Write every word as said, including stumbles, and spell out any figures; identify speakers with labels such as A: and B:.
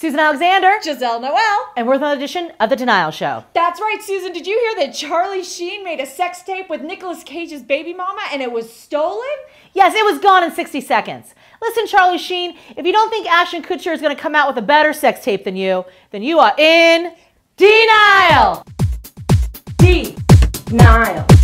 A: Susan Alexander.
B: Gisele Noel.
A: And we're with another edition of The Denial Show.
B: That's right, Susan. Did you hear that Charlie Sheen made a sex tape with Nicolas Cage's baby mama and it was stolen?
A: Yes, it was gone in sixty seconds. Listen, Charlie Sheen, if you don't think Ashton Kutcher is going to come out with a better sex tape than you, then you are in denial.
B: Denial.